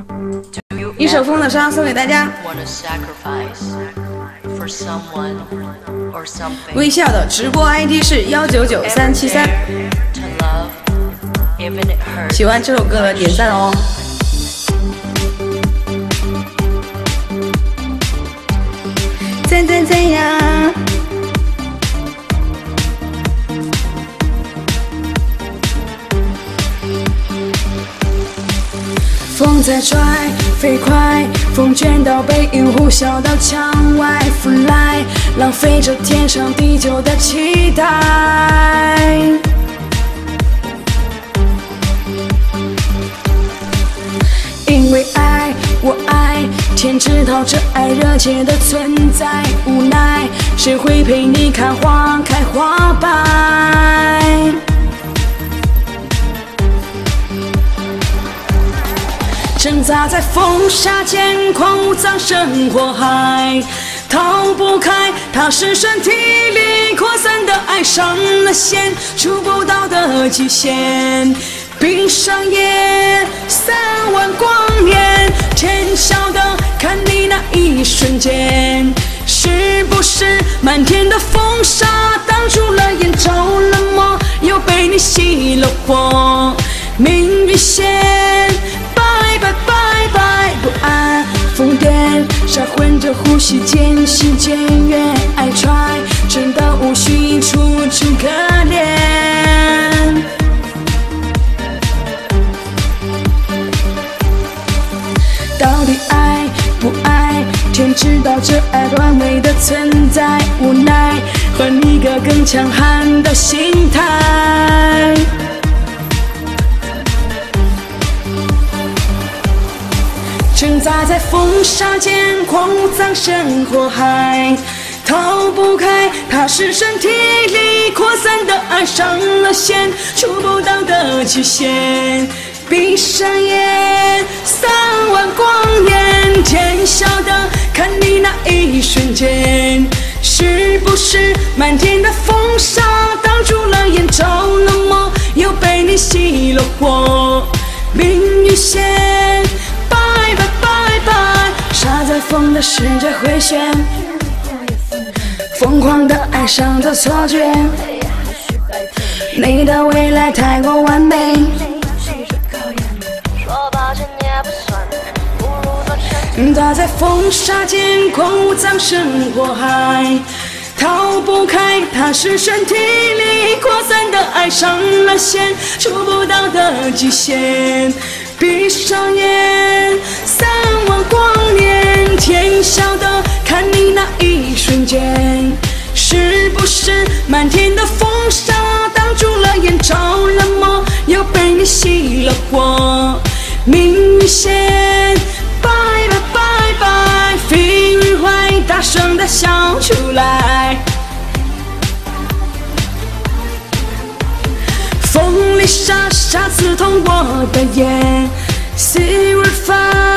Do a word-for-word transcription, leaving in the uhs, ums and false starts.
一首《风的伤》送给大家。微笑的直播 I D 是幺九九三七三，喜欢这首歌的点赞哦。赞赞赞呀！风在拽，飞快，风卷到背影，呼啸到墙外 ，fly， 浪费着天长地久的期待。因为爱，我爱，天知道这爱热切的存在，无奈，谁会陪你看花开花败？挣扎在风沙间，狂舞葬身火海，逃不开，它是身体里扩散的爱，上了线，触不到的极限。闭上眼，三万光年，甜笑的看你那一瞬间，是不是漫天的风沙挡住了眼，着了魔，又被你熄了火？命运线。拜拜拜拜，不安疯癫，杀混着呼吸，渐行渐远。爱揣真的无需楚楚可怜。到底爱不爱？天知道这爱短尾的存在，无奈换一个更强悍的心态。挣扎在风沙间，狂舞葬身火海，逃不开，它是身体里扩散的爱，上了线，触不到的极限。闭上眼，三万光年，甜笑的看你那一瞬间，是不是漫天的风沙挡住了眼，着了魔，又被你熄了火？命运线。拜拜拜拜，杀在风的世界回旋，疯狂的爱上的错觉，你的未来太过完美，他在风沙间狂舞葬身火海，逃不开，它是身体里扩散的爱，上了线，触不到的极限。闭上眼，三万光年，甜笑的看你那一瞬间，是不是漫天的风沙挡住了眼，着了魔，又被你熄了火？命运线，拜拜拜拜，飞云坏，大声的笑出来。风里沙沙刺痛我的眼 ，See we fight。